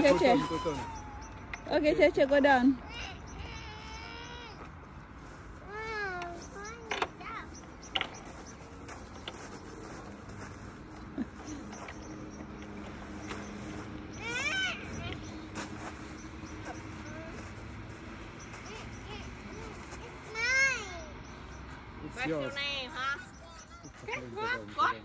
Cece. Okay, Cece, go down. What's your name, huh? What?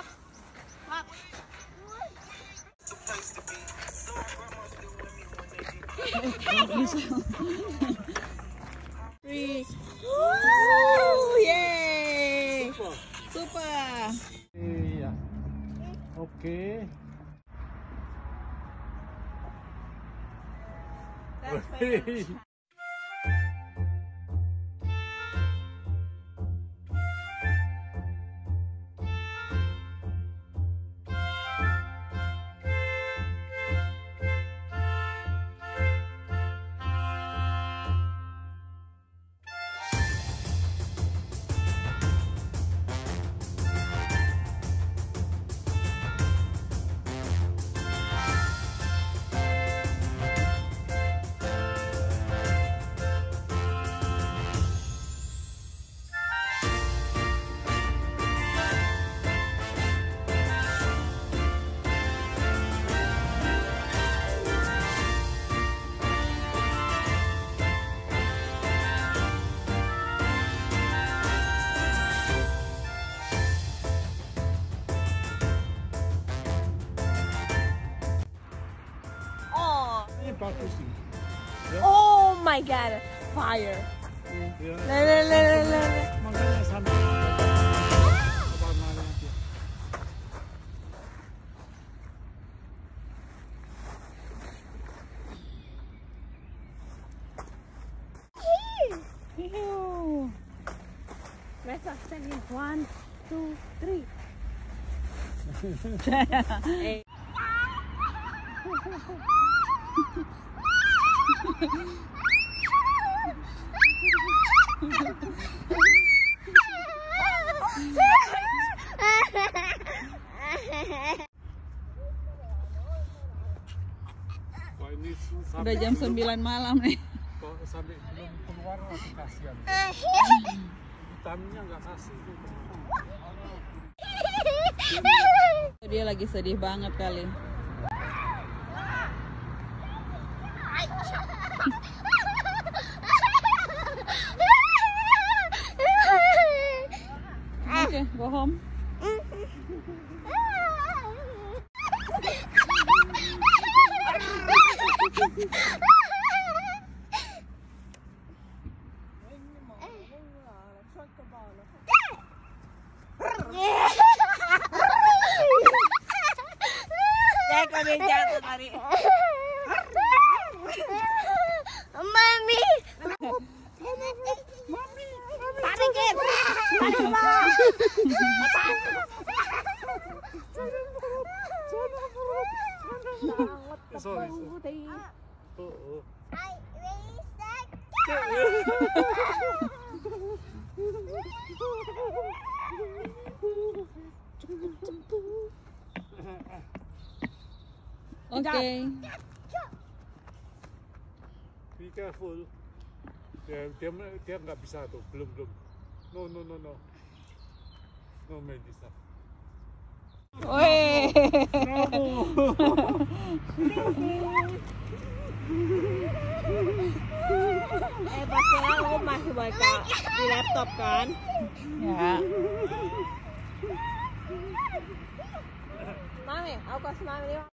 Three. Woo! Yay! Super. Iya. Oke. That's very Ini bagus sih. Oh my god, fire. Ya. La. Makanya sampai warnanya dia. Let's stand in 1, 2, 3. Wah, ini Udah jam 9 malam nih. kok sampai belum keluar masih kasihan. Vitaminnya nggak kasih. Dia lagi sedih banget kali. Okay, go home. Saya kami jatuh tadi. Mami. Tarikin. Sorry. Oh. I really suck. Okay. Be careful. Dia nggak bisa tuh, belum. No. No, Melissa. Woi. Pasti aku masih baca di laptop kan? Ya. Mami, aku kasih mami 5.